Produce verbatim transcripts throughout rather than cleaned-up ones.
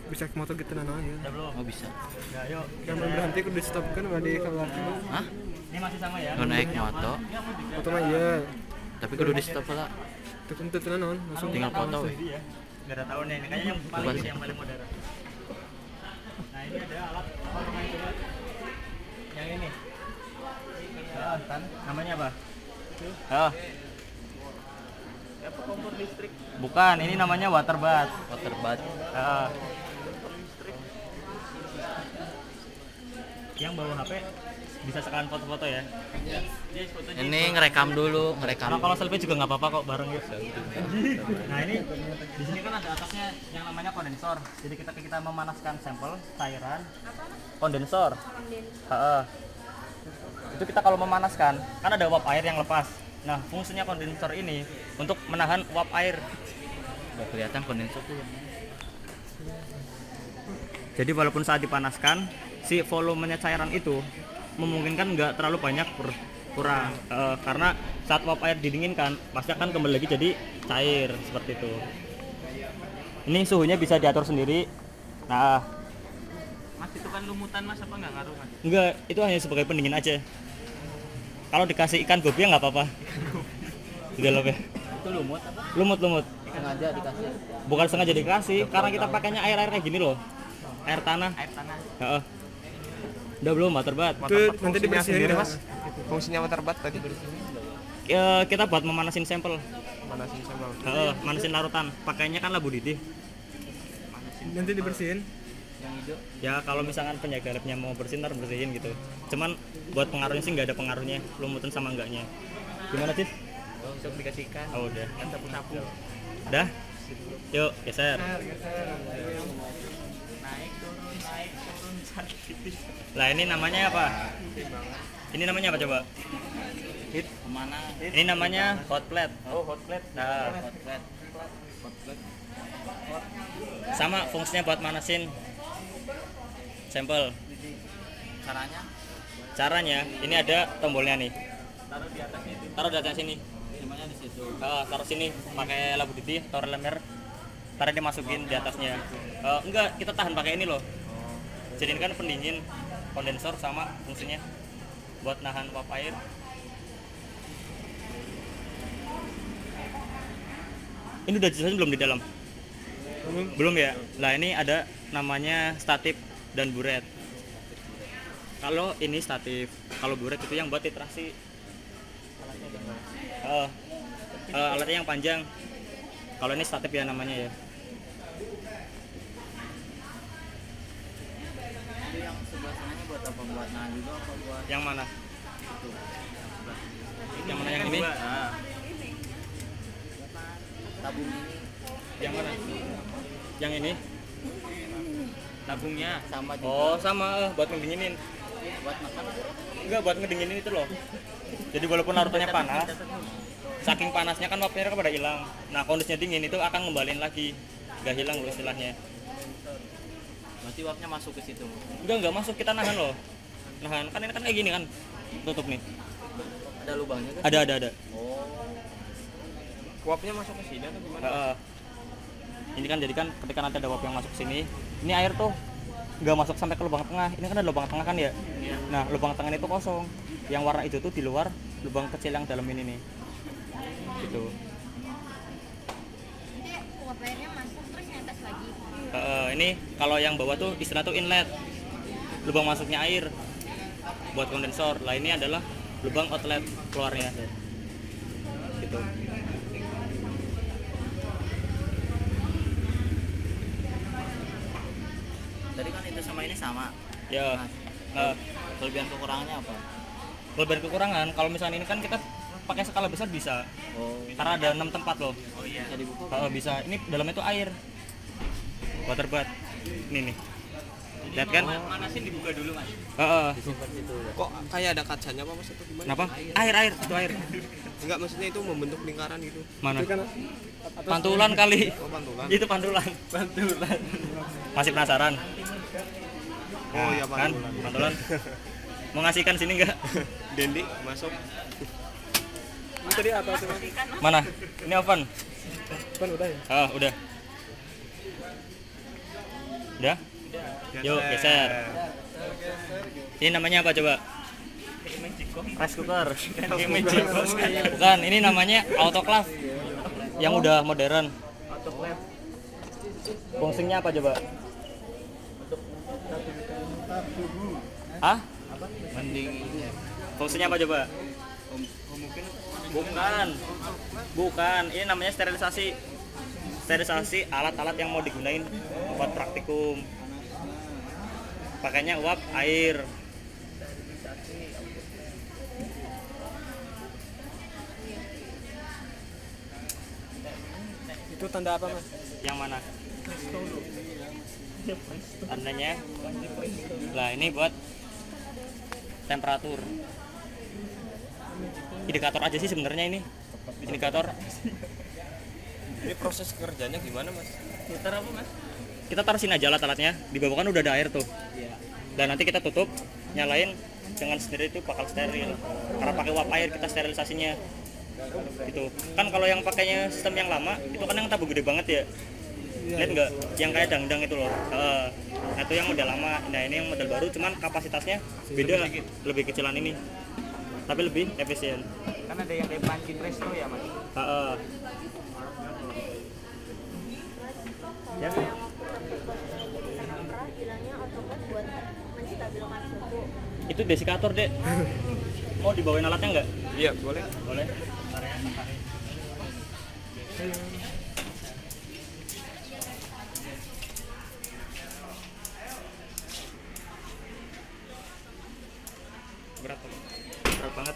bisa ke motor gitu nana ya. Udah belum? Oh bisa. Ya, yuk. Yang berhenti kudu di stop kan ada di kamar. Hah? Ini masih sama ya? Lo naik moto, Foto mah iya. tapi kudu di stop lah. Itu kan itu nanon langsung Tinggal foto weh. Iya. Enggak ada tahunnya ini. Kayaknya yang paling Bukan ini sih. yang paling modern. Nah, ini ada alat apa namanya coba? Yang ini. Ah, kan namanya apa? Ah. Apa kompor listrik? Bukan, ini namanya water bath. Water bath. Ah. Yang bawa H P bisa sekalian foto-foto ya. Yes, fotonya Ini ngerekam dulu, ngerekam. Nah, kalau selfie juga nggak apa-apa kok bareng ya. Nah ini di sini kan ada atasnya yang namanya kondensor. Jadi kita kita memanaskan sampel cairan. Kondensor. Heeh. Itu kita kalau memanaskan kan ada uap air yang lepas. Nah fungsinya kondensor ini untuk menahan uap air. Gak kelihatan kondensor tuh. Jadi walaupun saat dipanaskan si volumenya cairan itu memungkinkan nggak terlalu banyak kur kurang e, karena saat uap air didinginkan pasti akan kembali lagi jadi cair seperti itu. Ini suhunya bisa diatur sendiri. Nah, Mas itu kan lumutan mas apa nggak ngaruh mas? enggak, itu hanya sebagai pendingin aja. Kalau dikasih ikan gobi ya nggak apa-apa. Di dalamnya. Itu lumut apa? Lumut lumut. Sengaja dikasih. Bukan sengaja dikasih, karena kita pakainya air air kayak gini loh. Air tanah. Air tanah. Heeh. Udah belum water bath? itu nanti dibersihin mas. Fungsinya water bath tadi E, kita buat memanasin sampel. manasin sampel. Heeh, manasin larutan. Pakainya kan labu didih. nanti dibersihin. Yang hijau. Ya kalau misalkan penjaga labnya mau bersihin ntar bersihin gitu. Cuman buat pengaruhnya sih nggak ada pengaruhnya, lumutan sama enggaknya. Gimana sih? Oh, bisa dikasih ikan. Oh udah. Kan sapu-sapu. Udah? Yuk geser. Naik turun, naik turun sakit. Lah ini namanya apa? Ini namanya apa coba? Hit kemana? Ini namanya hot plate. Oh hot plate. Nah, Hot plate. Hot plate. sama fungsinya buat manasin sampel. Caranya? Caranya ini ada tombolnya nih. Taruh di atas itu. Taruh di atas sini. Gimana di situ? Uh, taruh sini pakai labu didih atau lemer. Taruh dimasukin di atasnya. Uh, enggak, kita tahan pakai ini loh. Jadi ini kan pendingin, kondensor sama fungsinya buat nahan uap air. Ini udah jelasin belum di dalam? Belum. Belum ya? Lah ini ada namanya statif dan buret. Kalau ini statif, kalau buret itu yang buat titrasi. Uh, uh, alatnya yang panjang. Kalau ini statif ya namanya ya. Itu yang sebelah sananya buat apa? Buat nahan juga apa buat Yang mana? itu? Yang sebelah. Yang mana yang ini? Ah. Tabung ini Yang mana? Yang ini? tabungnya sama juga. Oh sama, eh, buat ngedinginin. Buat makan. Enggak, buat ngedinginin itu loh. Jadi walaupun larutannya panas, saking panasnya kan uap airnya pada hilang. Nah kondisinya dingin itu akan ngembaliin lagi, nggak hilang loh istilahnya. Berarti uapnya masuk ke situ. Enggak nggak masuk, kita nahan loh. Nahan kan ini kan kayak gini kan, tutup nih. Ada lubangnya kan? Ada ada ada. Oh. Uapnya masuk ke sini atau gimana? Heeh. Ini kan jadi kan ketika nanti ada uap yang masuk sini, ini air tuh nggak masuk sampai ke lubang tengah. Ini kan ada lubang tengah kan ya. Iya. Nah lubang tengah itu kosong. Yang warna hijau tuh di luar, lubang kecil yang dalam ini nih. Gitu. Nanti uap airnya masuk terus netes lagi. Uh, ini kalau yang bawah tuh istilah tuh inlet, lubang masuknya air buat kondensor. Lah ini adalah lubang outlet keluarnya, gitu. Tadi kan itu sama ini sama. Ya, Nah, uh, kelebihan kekurangannya apa? kelebihan kekurangan. Kalau misalnya ini kan kita pakai skala besar bisa, Oh. karena ada enam tempat loh. Oh iya. Bisa dibuka. Uh, bisa. Ini dalamnya tuh air, water bath. Ini nih. Lihat kan? Manasin dibuka dulu mas. Uh, uh. Disimpan situ. Kok kayak ada kacanya apa mas atau gimana? Kenapa? Air air itu air. Enggak, maksudnya itu membentuk lingkaran gitu. Mana? Itu kan Pantulan kali. Oh pantulan. Itu pantulan. Pantulan. Masih penasaran? Oh iya Kan? pantulan. Pantulan. Mau ngasihkan sini enggak? Dendi masuk. ini tadi apa tuh? Mana? Ini oven. Kan udah ya. Ah, udah. Udah? Yuk, geser. Ini namanya apa coba? Rice cooker. Bukan, ini namanya autoclave. Yang udah modern. Fungsinya apa coba? Ah? Mendinginnya. Fungsinya apa coba? Bukan. Bukan, ini namanya sterilisasi. Sterilisasi alat-alat yang mau digunain buat praktikum. Pakainya uap air. Itu tanda apa mas? Yang mana? Tandanya. Lah ini buat temperatur. Indikator aja sih sebenarnya ini. Indikator. Ini proses kerjanya gimana mas? Putar apa mas? Kita taruh sini aja alat-alatnya. Di bawah kan udah ada air tuh. Dan nanti kita tutup, nyalain dengan sendiri itu bakal steril. Karena pakai uap air kita sterilisasinya. Gitu. Kan kalau yang pakainya sistem yang lama itu kan yang tabung gede banget ya. Lihat nggak? Yang kayak dangdang itu loh. Uh, nah itu yang model lama. Nah ini yang model baru, cuman kapasitasnya beda, lebih kecilan ini. Tapi lebih efisien. Kan ada yang kayak panci presto ya mas. Uh, uh. Ya. Bilangnya autoclave buat menstabilkan suhu. Itu desikator dek. Mau dibawain alatnya nggak? Iya boleh. Boleh. Berat, berat banget.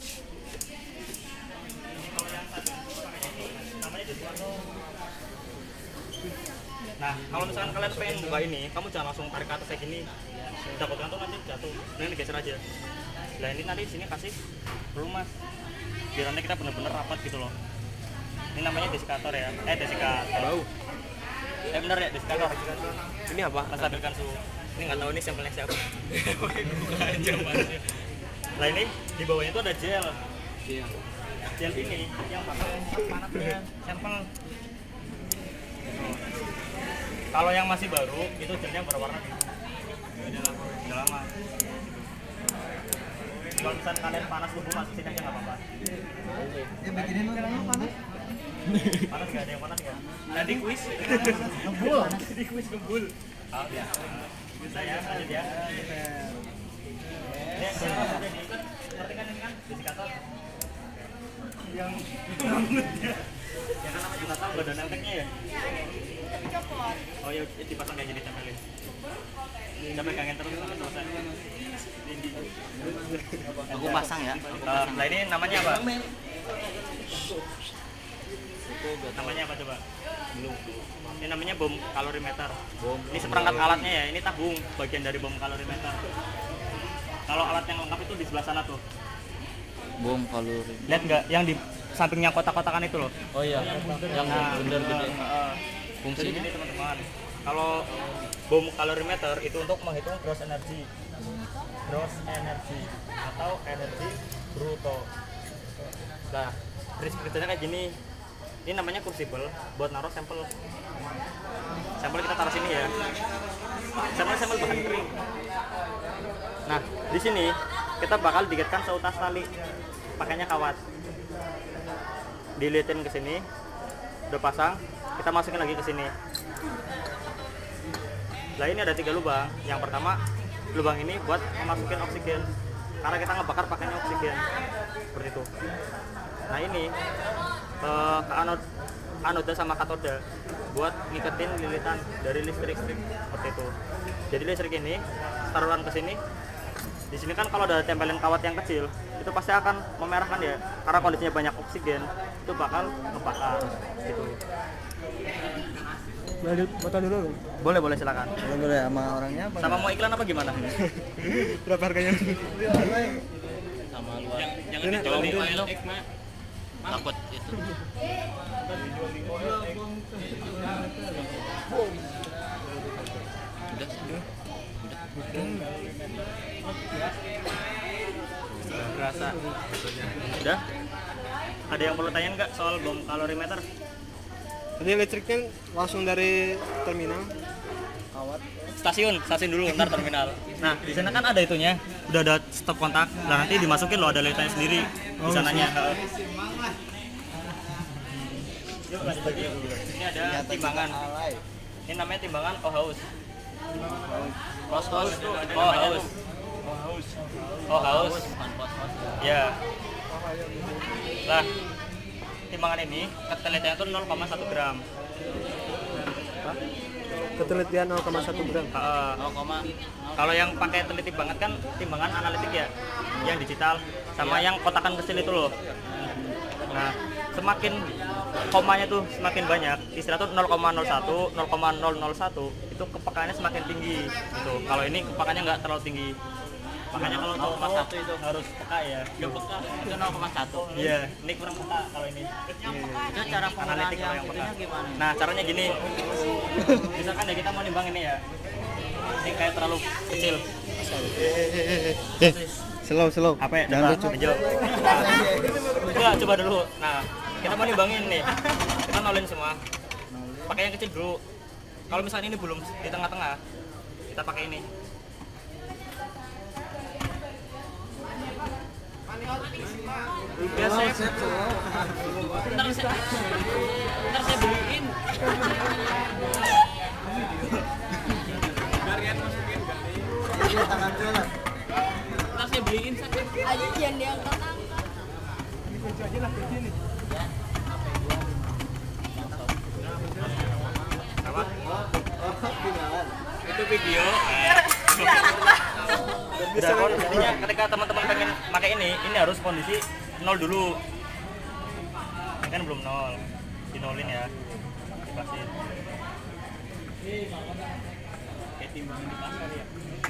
Nah, kalau misalkan kalian pengen buka ini, kamu jangan langsung tarik ke atas kayak gini. Takutnya tuh nanti jatuh. Nah, ini geser aja. Nah, ini nanti sini kasih dulu mas. Biar nanti kita bener-bener rapat gitu loh. Ini namanya desikator ya. Eh, desikator. Bau. Eh, bener ya, desikator. Ini apa? Menstabilkan suhu. Ini nggak tahu ini sampelnya siapa. Buka aja mas. Nah, ini di bawahnya itu ada gel. Iya. Gel ini yang bakal panasnya sampel. Kalau yang masih baru itu gelnya berwarna biru. Udah lama. Kalau misalnya kalian panas tubuh masukin aja nggak apa-apa. Ya bikinin lu yang panas. Panas nggak ada yang panas nggak? Nanti kuis. Ngebul. Nanti kuis ngebul. Oh ya. Saya lanjut ya. Ini sudah diikat. Ngerti kan ini kan desikator? Yang itu rambut ya. Ya kan namanya juga tahu nggak ada nempelnya ya. Tapi copot. Oh ya dipasang kayak gini tempelin. Kita pegangin terus sampai selesai. Aku pasang ya. Uh, nah ini namanya apa? Namanya apa coba? Belum. Ini namanya bom kalorimeter. Bom. Ini seperangkat alatnya ya. Ini tabung bagian dari bom kalorimeter. Kalau alat yang lengkap itu di sebelah sana tuh. Bom kalori. Lihat nggak? Yang di sampingnya kotak-kotakan itu loh. Oh iya. Yang Nah, bener gede. uh, uh, Fungsinya? Jadi gini teman-teman. Kalau bom kalorimeter itu untuk menghitung gross energy. Gross energy atau energi bruto. Nah, prinsip kerjanya kayak gini. Ini namanya crucible buat naruh sampel. Sampel kita taruh sini ya. Sampel sampel bahan kering. Nah, di sini kita bakal diikatkan seutas tali. Pakainya kawat. Dilihatin ke sini. Udah pasang, kita masukin lagi ke sini. Nah, ini ada tiga lubang. Yang pertama, lubang ini buat memasukin oksigen. Karena kita ngebakar pakainya oksigen. Seperti itu. Nah, ini ke, ke anod, anoda sama katoda buat ngiketin lilitan dari listrik seperti itu. Jadi listrik ini taruhan ke sini. Di sini kan kalau ada tempelin kawat yang kecil, itu pasti akan memerahkan ya. Karena kondisinya banyak oksigen, itu bakal ngebakar gitu. Lanjut foto dulu. Boleh, boleh silakan. Boleh boleh sama orangnya apa? Sama mau iklan apa gimana? Berapa harganya? Sama luar. Jangan Ini, dijual di ini. X, Mak. Takut itu. Udah. Berasa. Udah? Ada yang perlu tanya nggak soal bom kalorimeter? Ini listriknya langsung dari terminal. stasiun, stasiun dulu, ntar terminal. Nah, di sana kan ada itunya, udah ada stop kontak. Nah, nanti dimasukin loh, ada litannya sendiri di sananya. Heeh. Yuk, lanjut lagi. Ini ada timbangan. Ini namanya timbangan O-House. O-House. O-House. O-House. Ya. Lah, timbangan ini ketelitiannya tuh nol koma satu gram. Ketelitian nol koma satu gram. Uh, kalau yang pakai teliti banget kan timbangan analitik ya, yang digital sama yang kotakan kecil itu loh. Nah, semakin komanya tuh semakin banyak, istilah tuh nol koma nol satu, nol koma nol nol satu itu kepekaannya semakin tinggi gitu. Kalau ini kepekaannya nggak terlalu tinggi. Makanya kalau nol koma satu itu harus peka ya. Ya peka itu nol koma satu. Iya, ini kurang peka kalau ini. Itu cara analitik kalau yang peka. gimana? Nah, caranya gini. Misalkan ya kita mau nimbang ini ya. Ini kayak terlalu kecil. Eh, slow slow. Apa ya? Jangan Coba, lucu. Angel. Coba, coba dulu. Nah, kita mau nimbangin nih. Kita nolin semua. Pakai yang kecil dulu. Kalau misalnya ini belum di tengah-tengah, kita pakai ini. Biasa. Ntar saya, ntar saya beliin. Ntar saya beliin saja. Aja jangan diangkat-angkat. Apa? Itu video. Udah, intinya ketika teman-teman pengen pakai ini, ini harus kondisi nol dulu. Ini kan belum nol, dinolin ya, dipasin. Kayak timbangan di pasar ya.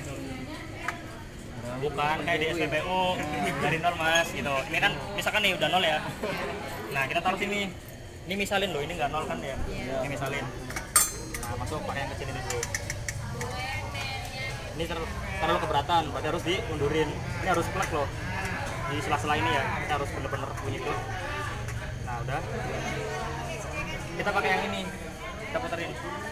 Bukan kayak di S P B U dari nol mas gitu. Ini kan misalkan nih udah nol ya. Nah kita taruh sini. Ini misalin loh, ini nggak nol kan ya? Ini misalin. Nah masuk pakai yang kecil ini dulu. Ini ter terlalu keberatan, berarti harus diundurin. Ini harus plug loh di sela-sela ini ya. Kita harus bener-bener bunyi tuh. Nah udah. Kita pakai yang ini. Kita puterin.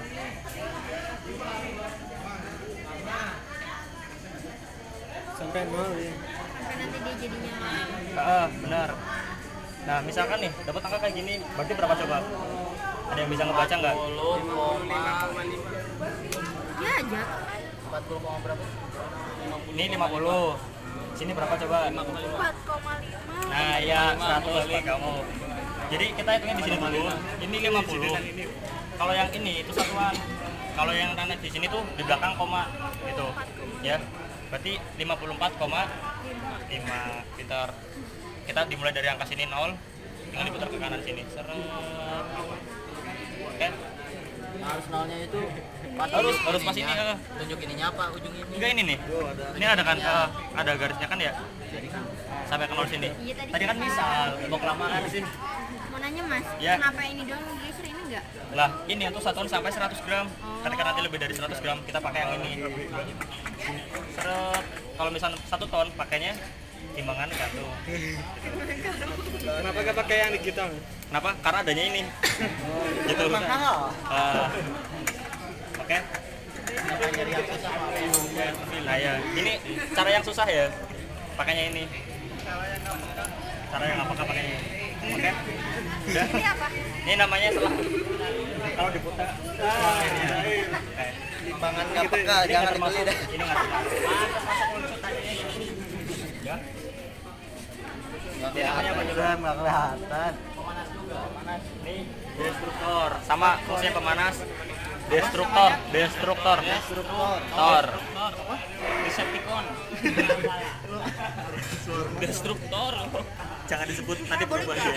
Sampai nol ya. Sampai nanti dia jadinya Ah, benar. Nah, misalkan nih dapat angka kayak gini, berarti berapa coba? Ada yang bisa ngebaca nggak? ya aja. empat puluh koma berapa? Ini lima puluh. Sini berapa coba? empat koma lima. Nah, ya seratus Pak kamu. Jadi kita hitungnya di sini dulu. Ini lima puluh. Kalau yang ini itu satuan. Kalau yang tanda di sini tuh di belakang koma gitu. Ya. Berarti lima puluh empat koma lima. Pintar. Kita dimulai dari angka sini nol, tinggal diputar ke kanan sini. Seret. Oke. Harus nolnya itu Harus harus pas ini. eh. tunjuk ininya apa ujung ini? Enggak ini nih. Ini ada kan eh, ada garisnya kan ya? Sampai ke nol sini. Iya, tadi. Tadi kan misal mau kelamaan sih. Mau nanya mas, Ya. kenapa ini doang geser ini enggak? Lah, ini untuk satuan sampai seratus gram. Ketika nanti lebih dari seratus gram kita pakai yang ini. Seret. Kalau misal satu ton pakainya timbangan gantung. Kenapa gak pakai yang digital? Kenapa? Karena adanya ini. Gitu. Ah. Oke. Nah ya, ini cara yang susah ya. Pakainya ini. Cara yang apakah pakainya? Oke. Udah. Ini apa? Ini namanya setelah kalau diputar. Ah, ini ya. Oke. Timbangan nggak peka, Ini jangan nggak termasuk. dibeli dah. Ini nggak termasuk. Ya. Ini namanya apa juga? Nggak kelihatan. Ini destruktor sama fungsinya pemanas. Destruktor, destruktor, Struktur. tor. Decepticon. Destruktor. Jangan disebut nanti berubah ya.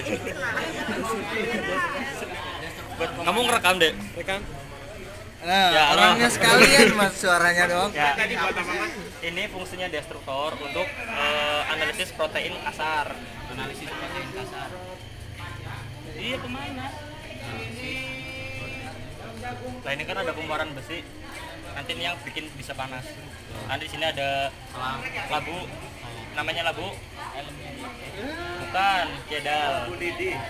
Kamu ngerekam deh. Rekam. Nah, Ya, orangnya Allah. sekalian mas suaranya doang. Ya. Ini fungsinya destruktor untuk eh, analisis protein kasar. Analisis protein kasar. Iya pemanas. Nah ini kan ada kumparan besi. Nanti ini yang bikin bisa panas. Nanti di sini ada labu. Namanya labu. Bukan, jedal.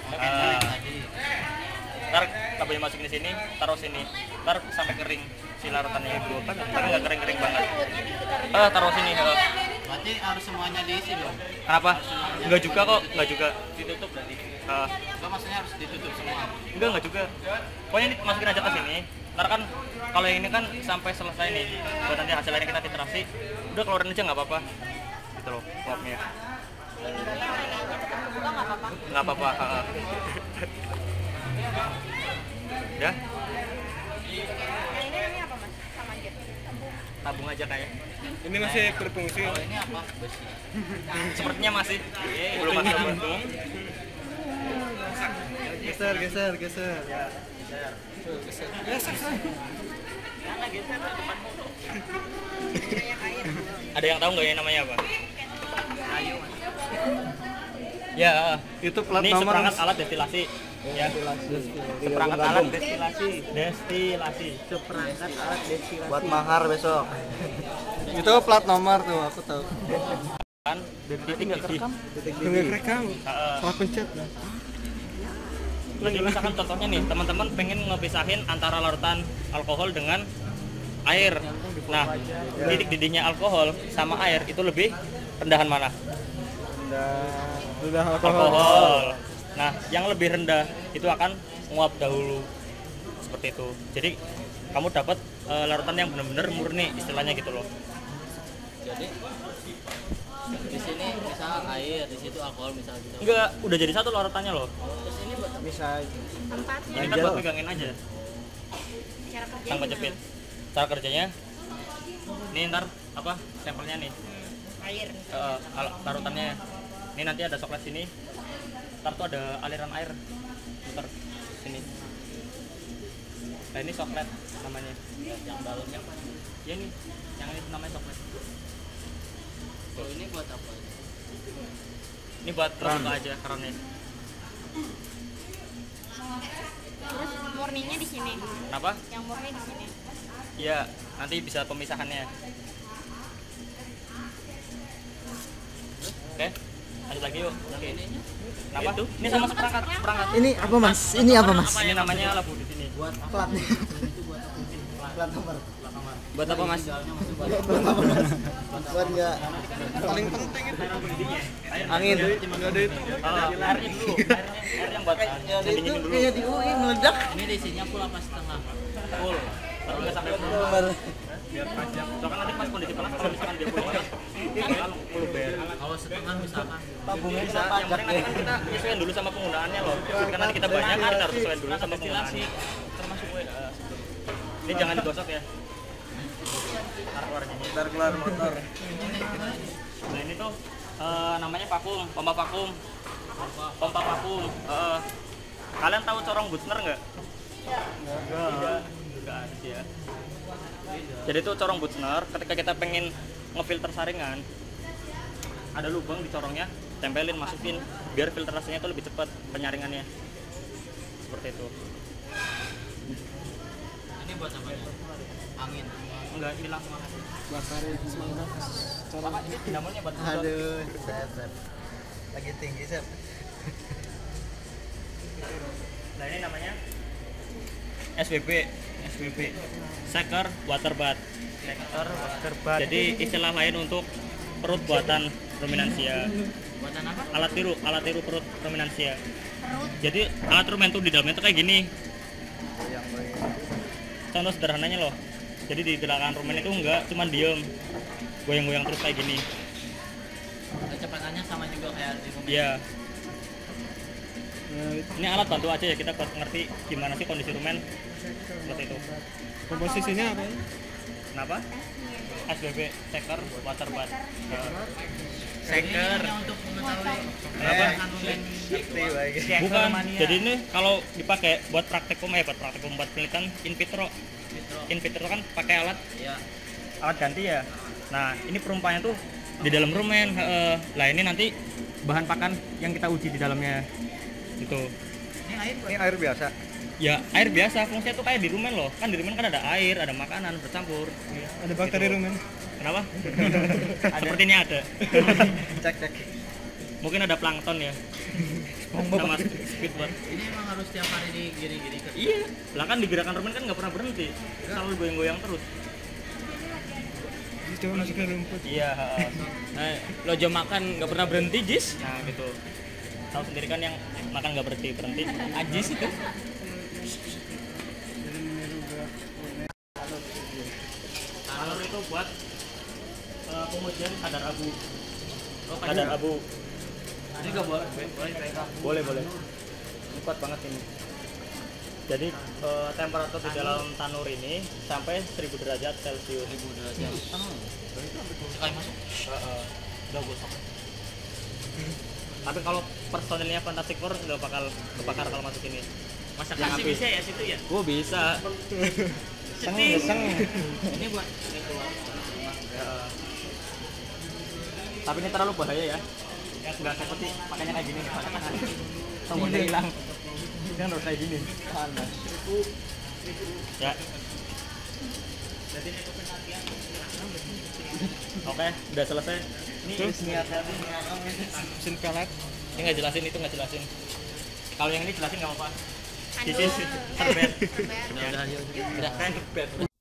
Ah. Ntar labunya masukin di sini, taruh sini. Ntar sampai kering si larutannya dua kan, tapi nggak kering-kering banget. Eh, taruh sini. Eh. Berarti harus semuanya diisi dong. Kenapa? Enggak juga kok, enggak juga. Ditutup berarti. Uh, Enggak, maksudnya harus ditutup semua. enggak, enggak juga. Pokoknya ini masukin aja ke sini. Ntar kan kalau yang ini kan sampai selesai nih. Buat nanti hasilnya kita titrasi, udah keluarin aja nggak apa-apa. Gitu loh, uapnya. Nggak apa-apa. Uh. Ya? Ini namanya apa mas? Sama aja. Tabung aja kayak. Ini masih berfungsi. Kalau ini apa? Besi. Sepertinya masih. Belum masuk tabung. Geser, geser, geser. Ya. Ada yang tahu nggak ini namanya apa? Ya, Itu plat ini nomor. seperangkat alat destilasi. Ya, seperangkat alat destilasi. Destilasi. Seperangkat alat destilasi. Buat mahar besok. Itu plat nomor tuh, aku tahu. Kan, detik nggak kerekam. Nggak rekam. Heeh. Salah pencet. Jadi misalkan contohnya nih, teman-teman pengen ngepisahin antara larutan alkohol dengan air. Nah, titik didihnya alkohol sama air itu lebih rendahan mana? Sudah alkohol. Alkohol. Nah, yang lebih rendah itu akan nguap dahulu. Seperti itu. Jadi kamu dapat e, larutan yang benar-benar murni istilahnya gitu loh. Jadi di sini misal air, di situ alkohol misal gitu. Enggak, udah jadi satu larutannya loh. Terus ini buat Bisa Tempatnya. Ini kan buat pegangin aja. Cara kerja. Tanpa jepit. Cara kerjanya ini ntar apa sampelnya nih. Air. Uh, larutannya ini nanti ada soklet sini, ntar tuh ada aliran air muter sini. Nah ini soklet namanya. yang dalamnya apa? Ya ini yang ini namanya soklet. Oh, ini buat apa? Ini buat keran aja kerannya. Terus murninya di sini. Kenapa? Yang murni di sini. Ya nanti bisa pemisahannya. Oke, lanjut lagi yuk. Oke, ini Kenapa? Ini sama seperangkat, seperangkat. Ini apa mas? Ini apa mas? Ini namanya labu di sini. buat apa? Platnya. Itu buat apa? Plat nomor. Plat nomor. Buat apa mas? Tinggalnya masih buat Buat nggak Paling penting itu. angin. Nggak ada itu. Oh, airnya dulu. Airnya, air yang buat Ya itu dinginin dulu. kayak di U I meledak. Ini di sininya full apa setengah? Full. Baru nggak sampai full. Nomor. Biar panjang. Soalnya nanti pas kondisi panas kalau misalkan dia full banget, kan full bear. Kalau setengah misalkan. Tabungnya Bisa. bisa Yang penting nanti kan kita nyesuaiin dulu sama penggunaannya loh. Karena nanti kita banyak kan kita harus sesuaiin dulu sama penggunaannya. Termasuk W A. Ini jangan digosok ya. Ntar keluar nyanyi. Ntar keluar motor. Nah ini tuh eh, namanya vakum, pompa vakum. Pompa vakum. Eh, kalian tahu corong Buchner nggak? Tidak. Enggak sih ya. Jadi itu corong Buchner ketika kita pengen ngefilter saringan, ada lubang di corongnya, tempelin, masukin biar filtrasinya itu lebih cepat penyaringannya. Seperti itu. Ini buat apa? Angin. Enggak hilang. Bakarin semangat. Apa ini dinamonya buat sedot. Aduh, set, set. Lagi tinggi set. Nah ini namanya S W B, S W B, shaker water bath. Shaker water bath. Jadi istilah lain untuk perut buatan ruminansia. Buatan apa? Alat tiru, alat tiru perut ruminansia. Jadi alat rumen tuh di dalamnya tuh kayak gini. Contoh sederhananya loh. Jadi di belakang rumen itu enggak, cuman diem, goyang-goyang terus kayak gini. Kecepatannya sama juga kayak di rumah. Iya. Ini alat bantu aja ya kita buat ngerti gimana sih kondisi rumen seperti itu. Komposisinya apa? Kenapa? S W B, shaker water bath. Shaker untuk mengetahui Kenapa? kandungan Bukan. Jadi ini kalau dipakai buat praktikum ya, buat praktikum buat penelitian in vitro. In vitro kan pakai alat ya. alat ganti ya. Nah, ini perumpamannya tuh di dalam rumen. Heeh. Lah ini nanti bahan pakan yang kita uji di dalamnya. Gitu. Ini air Ini air biasa. Ya, air biasa fungsinya tuh kayak di rumen loh. Kan di rumen kan ada air, ada makanan bercampur. Ada bakteri Gitu. rumen. Kenapa? Sepertinya ada. Cek cek. Mungkin ada plankton ya. Sama speedboat. Ini emang harus tiap hari digini-gini ke. Iya, lah kan di gerakan remen kan nggak pernah berhenti, selalu goyang-goyang terus. Jis coba masuk ke rumput. Iya. Nah, lojo makan nggak pernah berhenti, Jis. Nah gitu. Tahu sendiri kan yang makan nggak berhenti berhenti. Ajis itu. Talur itu buat uh, pengujian kadar abu. Oh, Kadar abu. Ini nggak boleh, boleh kayak kamu. Boleh boleh. Ini kuat banget ini. Jadi uh, temperatur di dalam tanur ini sampai seribu derajat Celcius. Seribu derajat. Sekali masuk. Heeh. Udah gosok. Tapi kalau personilnya Fantastic Four udah bakal kebakar kalau masuk ini. Masa Yang kasih api. bisa ya situ ya? Gua bisa. Seng, seng. Ini buat ini keluar. Heeh. Tapi ini terlalu bahaya ya. Nggak seperti makanya kayak gini nih. Tombolnya hilang. Kan harus kayak gini. Panas. Ya. Oke, udah selesai. Ini Terus? ini hati-hati. Mesin pelet. Ini nggak jelasin, itu nggak jelasin. Kalau yang ini jelasin nggak apa-apa. Aduh. This is terbet. Terbet. Udah, udah, yuk. Udah. Terbet.